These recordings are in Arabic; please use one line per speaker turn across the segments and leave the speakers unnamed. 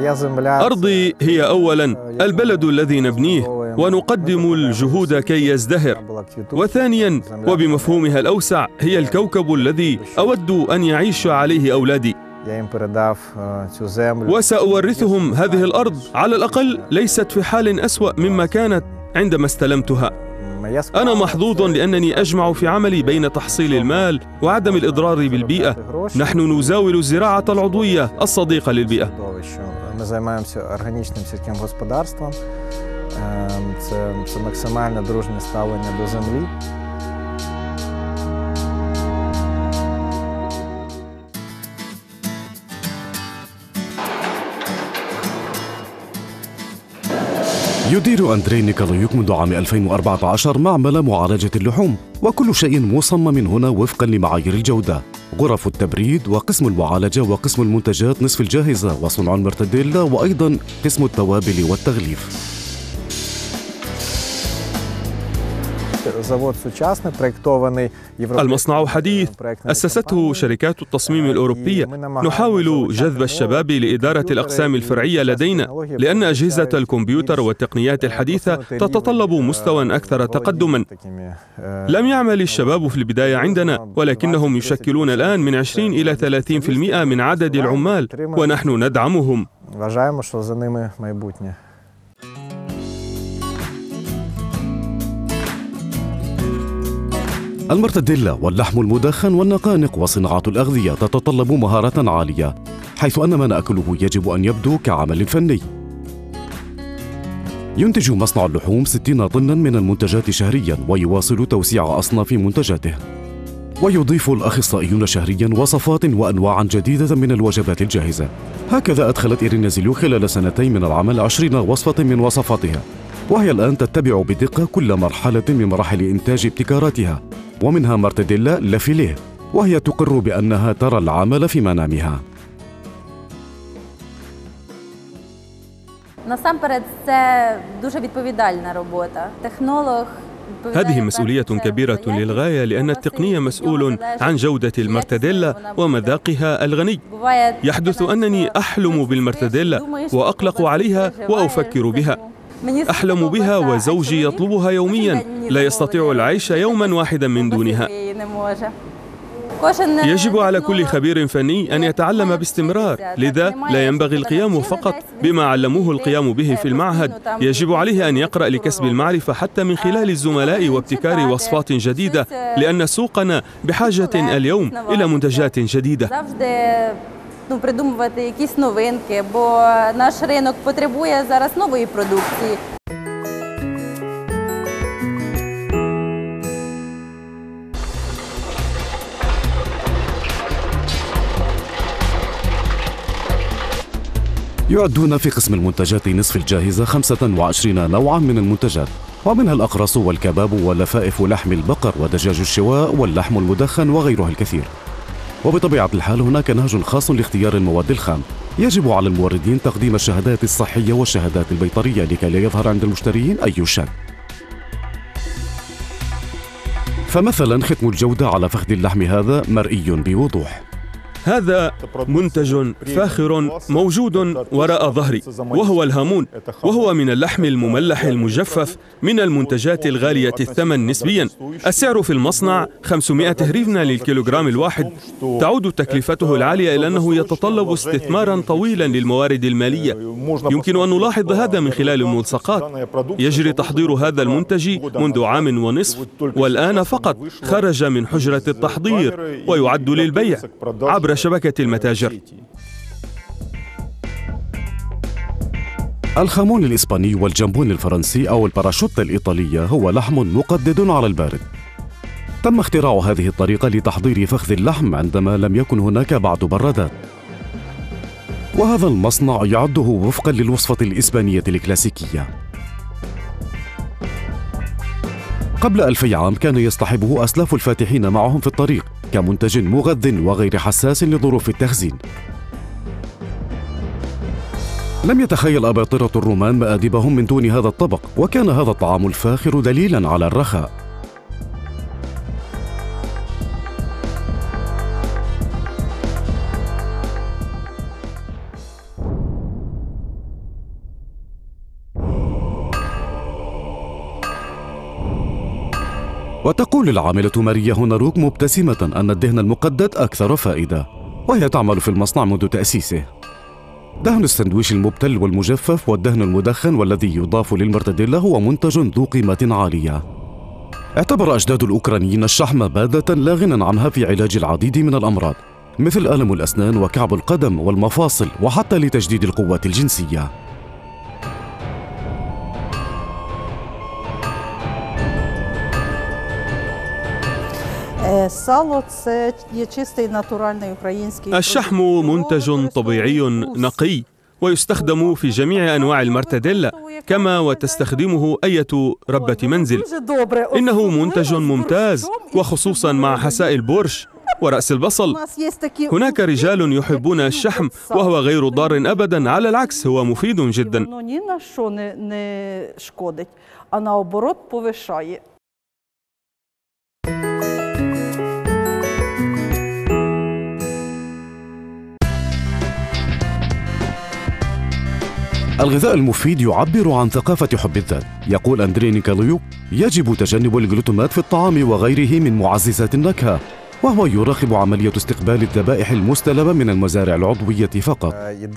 أرضي هي أولاً البلد الذي نبنيه ونقدم الجهود كي يزدهر، وثانياً وبمفهومها الأوسع هي الكوكب الذي أود أن يعيش عليه أولادي، وسأورثهم هذه الأرض على الأقل ليست في حال أسوأ مما كانت عندما استلمتها. أنا محظوظ لأنني أجمع في عملي بين تحصيل المال وعدم الإضرار بالبيئة. نحن نزاول الزراعة العضوية الصديقة للبيئة.
Це максимально дружне ставлення до землі.
يدير أندري نيكولايوك منذ عام 2014 معمل معالجة اللحوم، وكل شيء مصمم هنا وفقا لمعايير الجودة: غرف التبريد وقسم المعالجة وقسم المنتجات نصف الجاهزة وصنع المرتديلا وأيضا قسم التوابل والتغليف.
المصنع حديث أسسته شركات التصميم الأوروبية. نحاول جذب الشباب لإدارة الأقسام الفرعية لدينا، لأن أجهزة الكمبيوتر والتقنيات الحديثة تتطلب مستوى أكثر تقدما. لم يعمل الشباب في البداية عندنا، ولكنهم يشكلون الآن من 20 إلى 30% من عدد العمال، ونحن ندعمهم.
المرتديلا واللحم المدخن والنقانق وصناعة الأغذية تتطلب مهارة عالية، حيث أن ما نأكله يجب أن يبدو كعمل فني. ينتج مصنع اللحوم 60 طنا من المنتجات شهرياً، ويواصل توسيع أصناف منتجاته. ويضيف الأخصائيون شهرياً وصفات وأنواعاً جديدة من الوجبات الجاهزة. هكذا أدخلت إيرينا زيليو خلال سنتين من العمل 20 وصفة من وصفاتها، وهي الآن تتبع بدقة كل مرحلة من مراحل إنتاج ابتكاراتها، ومنها مرتديلا لافيليه، وهي تقر بأنها ترى العمل في منامها.
هذه مسؤولية كبيرة للغاية، لأن التقنية مسؤول عن جودة المرتديلا ومذاقها الغني. يحدث أنني أحلم بالمرتديلا وأقلق عليها وأفكر بها. أحلم بها وزوجي يطلبها يوميا، لا يستطيع العيش يوما واحدا من دونها. يجب على كل خبير فني أن يتعلم باستمرار، لذا لا ينبغي القيام فقط بما علموه القيام به في المعهد، يجب عليه أن يقرأ لكسب المعرفة حتى من خلال الزملاء وابتكار وصفات جديدة، لأن سوقنا بحاجة اليوم إلى منتجات جديدة.
Придумувати якісь новинки, бо наш ринок потребує зараз нової продукції.
يعدون في قسم المنتجات نصف الجاهزة 25 نوعاً من المنتجات، ومنها الأقراص والكباب ولفائف لحم البقر ودجاج الشواء واللحم المدخن وغيرها الكثير. وبطبيعة الحال هناك نهج خاص لاختيار المواد الخام. يجب على الموردين تقديم الشهادات الصحية والشهادات البيطرية لكي لا يظهر عند المشترين أي شك. فمثلا ختم الجودة على فخذ اللحم هذا مرئي بوضوح.
هذا منتج فاخر موجود وراء ظهري، وهو الهامون، وهو من اللحم المملح المجفف من المنتجات الغالية الثمن نسبيا. السعر في المصنع 500 هريفنا للكيلوغرام الواحد. تعود تكلفته العالية إلى أنه يتطلب استثمارا طويلا للموارد المالية. يمكن أن نلاحظ هذا من خلال الملصقات. يجري تحضير هذا المنتج منذ عام ونصف، والآن فقط خرج من حجرة التحضير ويعد للبيع عبر شبكة المتاجر.
الخامون الإسباني والجامبون الفرنسي أو الباراشوت الإيطالية هو لحم مقدد على البارد. تم اختراع هذه الطريقة لتحضير فخذ اللحم عندما لم يكن هناك بعد برادات، وهذا المصنع يعده وفقا للوصفة الإسبانية الكلاسيكية. قبل 2000 عام كان يصطحبه أسلاف الفاتحين معهم في الطريق كمنتج مغذٍ وغير حساس لظروف التخزين. لم يتخيل أباطرة الرومان مآدبهم من دون هذا الطبق، وكان هذا الطعام الفاخر دليلاً على الرخاء. وتقول العاملة ماريا هوناروك مبتسمة أن الدهن المقدد أكثر فائدة، وهي تعمل في المصنع منذ تأسيسه. دهن السندويش المبتل والمجفف والدهن المدخن والذي يضاف للمرتديلا هو منتج ذو قيمة عالية. اعتبر أجداد الأوكرانيين الشحم مادة لا غنى عنها في علاج العديد من الأمراض مثل ألم الأسنان وكعب القدم والمفاصل وحتى لتجديد القوة الجنسية.
الشحم منتج طبيعي نقي ويستخدم في جميع أنواع المرتديلا كما وتستخدمه أي ربة منزل. إنه منتج ممتاز وخصوصا مع حساء البورش ورأس البصل. هناك رجال يحبون الشحم وهو غير ضار أبدا، على العكس هو مفيد جدا.
الغذاء المفيد يعبر عن ثقافة حب الذات. يقول أندري نيكوليوك: يجب تجنب الجلوتامات في الطعام وغيره من معززات النكهة، وهو يراقب عملية استقبال الذبائح المستلبة من المزارع العضوية فقط.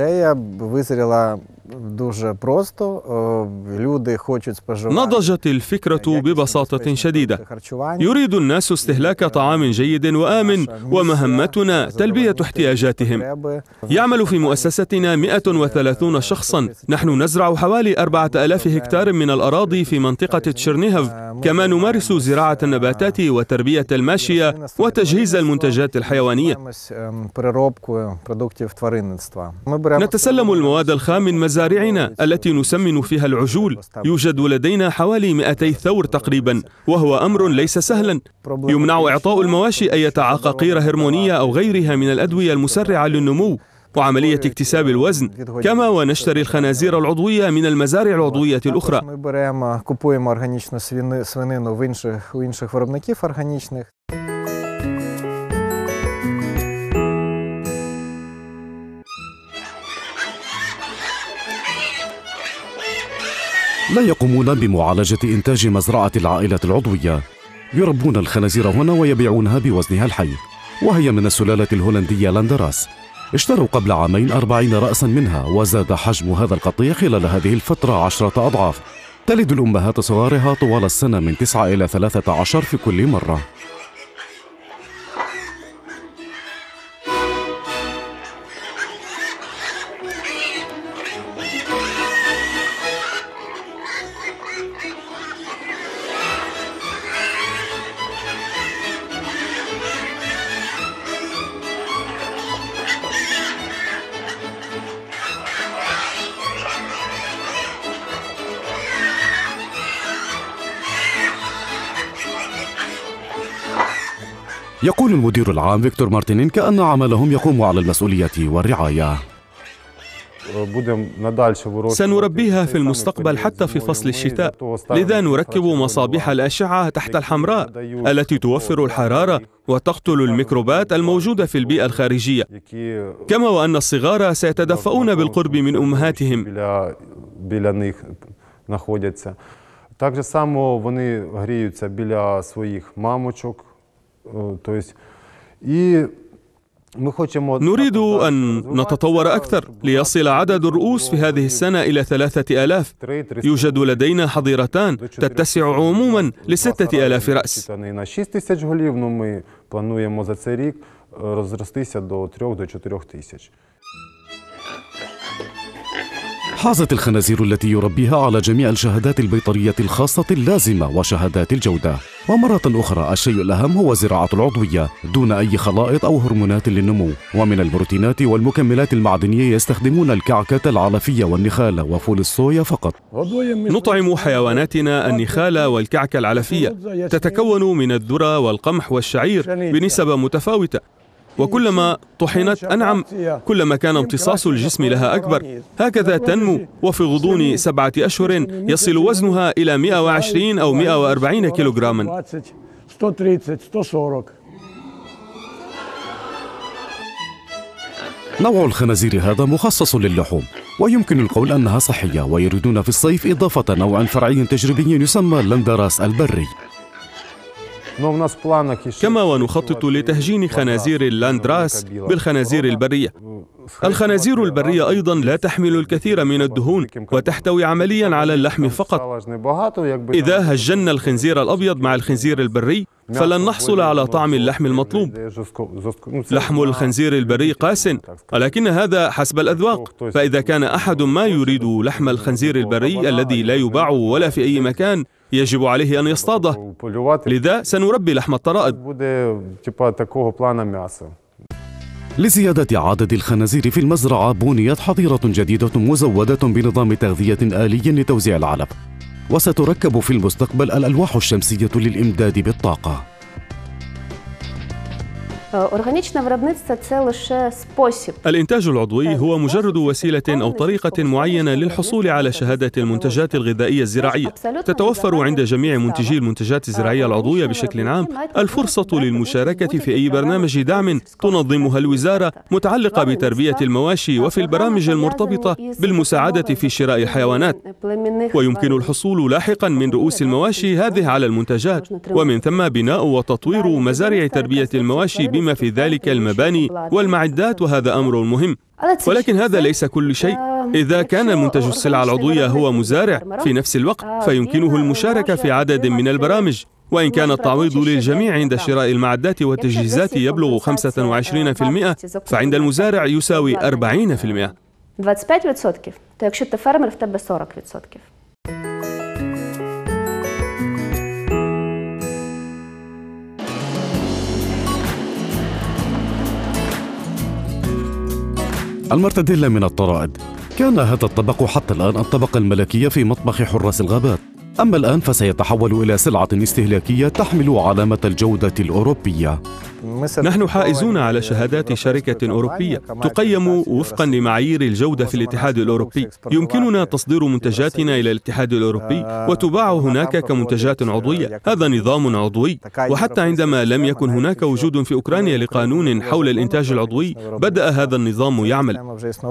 نضجت الفكرة ببساطة شديدة. يريد الناس استهلاك طعام جيد وآمن، ومهمتنا تلبية احتياجاتهم. يعمل في مؤسستنا 130 شخصا. نحن نزرع حوالي 4000 هكتار من الأراضي في منطقة تشيرنيهف. كما نمارس زراعة النباتات وتربية الماشية وتجهيز المنتجات الحيوانية. نتسلم المواد الخام من مزارعنا التي نسمن فيها العجول. يوجد لدينا حوالي 200 ثور تقريبا، وهو أمر ليس سهلا. يمنع إعطاء المواشي أي عقاقير هرمونية أو غيرها من الأدوية المسرعة للنمو وعملية اكتساب الوزن. كما ونشتري الخنازير العضوية من المزارع العضوية الأخرى.
لا يقومون بمعالجة إنتاج مزرعة العائلة العضوية. يربون الخنازير هنا ويبيعونها بوزنها الحي، وهي من السلالة الهولندية لاندراس. اشتروا قبل عامين 40 رأسا منها، وزاد حجم هذا القطيع خلال هذه الفترة 10 أضعاف. تلد الأمهات صغارها طوال السنة من 9 إلى 13 في كل مرة. يقول المدير العام فيكتور مارتينينكا أن عملهم يقوم على المسؤولية والرعاية.
سنربيها في المستقبل حتى في فصل الشتاء، لذا نركب مصابيح الأشعة تحت الحمراء التي توفر الحرارة وتقتل الميكروبات الموجودة في البيئة الخارجية، كما وأن الصغار سيتدفؤون بالقرب من أمهاتهم.
Так само вони гріються біля своїх мамочок.
نريد أن نتطور أكثر ليصل عدد الرؤوس في هذه السنة إلى 3000. يوجد لدينا حظيرتان تتسع عموما ل6000 رأس.
حازت الخنازير التي يربيها على جميع الشهادات البيطرية الخاصة اللازمة وشهادات الجودة. ومرة أخرى الشيء الأهم هو زراعة العضوية دون أي خلائط أو هرمونات للنمو. ومن البروتينات والمكملات المعدنية يستخدمون الكعكة العلفية والنخالة وفول الصويا فقط.
نطعم حيواناتنا النخالة والكعكة العلفية، تتكون من الذرة والقمح والشعير بنسب متفاوتة، وكلما طحنت أنعم كلما كان امتصاص الجسم لها أكبر. هكذا تنمو، وفي غضون 7 أشهر يصل وزنها إلى 120 أو 140 كيلوغراما.
نوع الخنازير هذا مخصص للحوم، ويمكن القول أنها صحية، ويريدون في الصيف إضافة نوع فرعي تجريبي يسمى لاندراس البري.
كما ونخطط لتهجين خنازير اللاندراس بالخنازير البرية. الخنازير البرية أيضا لا تحمل الكثير من الدهون وتحتوي عمليا على اللحم فقط. إذا هجنا الخنزير الأبيض مع الخنزير البري فلن نحصل على طعم اللحم المطلوب. لحم الخنزير البري قاس، ولكن هذا حسب الأذواق، فإذا كان أحد ما يريد لحم الخنزير البري الذي لا يباع ولا في أي مكان يجب عليه أن يصطاده. لذا سنربي لحم الطرائد.
لزيادة عدد الخنازير في المزرعة بنيت حظيرة جديدة مزودة بنظام تغذية آلي لتوزيع العلف، وستركب في المستقبل الألواح الشمسية للإمداد بالطاقة.
الإنتاج العضوي هو مجرد وسيلة أو طريقة معينة للحصول على شهادة المنتجات الغذائية الزراعية. تتوفر عند جميع منتجي المنتجات الزراعية العضوية بشكل عام الفرصة للمشاركة في أي برنامج دعم تنظمها الوزارة متعلقة بتربية المواشي وفي البرامج المرتبطة بالمساعدة في شراء الحيوانات. ويمكن الحصول لاحقا من رؤوس المواشي هذه على المنتجات، ومن ثم بناء وتطوير مزارع تربية المواشي بما في ذلك المباني والمعدات، وهذا أمر مهم. ولكن هذا ليس كل شيء. إذا كان منتج السلع العضوية هو مزارع في نفس الوقت فيمكنه المشاركة في عدد من البرامج. وإن كان التعويض للجميع عند شراء المعدات والتجهيزات يبلغ 25%، فعند المزارع يساوي 40%.
25%, то якщо ти фермер, в тебе 40%.
المرتديلا من الطرائد كان هذا الطبق حتى الآن الطبق الملكي في مطبخ حراس الغابات، أما الآن فسيتحول إلى سلعة استهلاكية تحمل علامة الجودة الأوروبية.
نحن حائزون على شهادات شركة أوروبية تقيم وفقا لمعايير الجودة في الاتحاد الأوروبي. يمكننا تصدير منتجاتنا إلى الاتحاد الأوروبي وتباع هناك كمنتجات عضوية. هذا نظام عضوي، وحتى عندما لم يكن هناك وجود في أوكرانيا لقانون حول الإنتاج العضوي بدأ هذا النظام يعمل.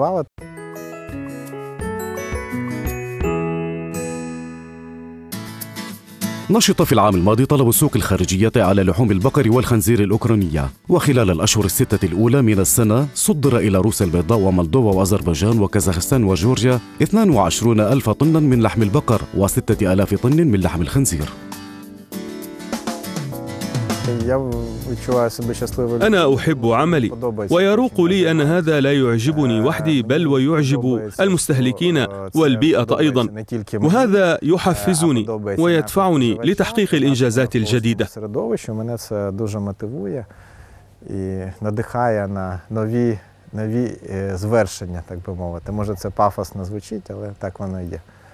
نشط في العام الماضي طلب السوق الخارجية على لحوم البقر والخنزير الأوكرانية، وخلال الأشهر الستة الأولى من السنة صدر إلى روسيا البيضاء ومولدوفا وأذربيجان وكازاخستان وجورجيا 22,000 طنا من لحم البقر و6,000 طن من لحم الخنزير.
أنا أحب عملي، ويروق لي أن هذا لا يعجبني وحدي بل ويعجب المستهلكين والبيئة أيضا، وهذا يحفزني ويدفعني لتحقيق الإنجازات الجديدة.
нові звершення, так би мовити. Може, це пафосно звучить, але так воно і є.